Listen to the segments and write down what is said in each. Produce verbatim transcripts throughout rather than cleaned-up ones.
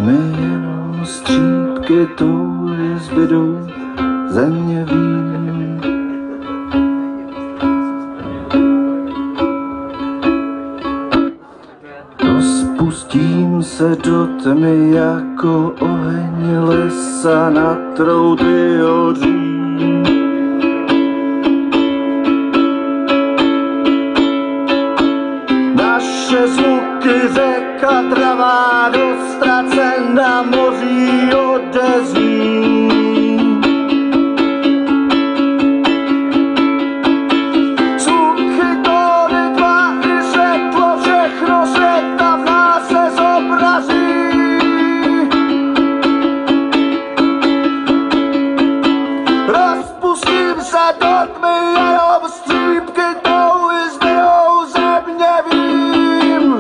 tmy jenom střípky touhy zbydou země vín. Rozpustím se do tmy jako oheň lesa na trouty hoří. Naše zvuky řeka travá dostracen na moří odezní. Zvuky tóny, tváři, světlo, všechno světa v nás se zobrazí. Rozpustím se do tmy, jenom střípky touhy zbydou země vín.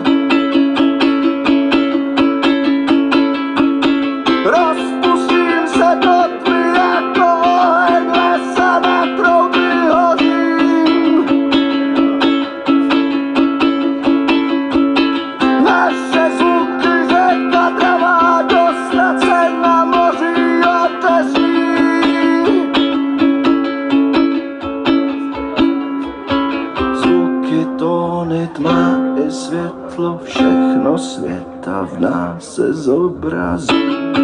Rozpustím se do tmy jako oheň lesa na trouby hořím. Naše zvuky řeka travá dostracen na moří otezní. Zvuky, tóny, tma i světlo, všechno světa v nás se zobrazí.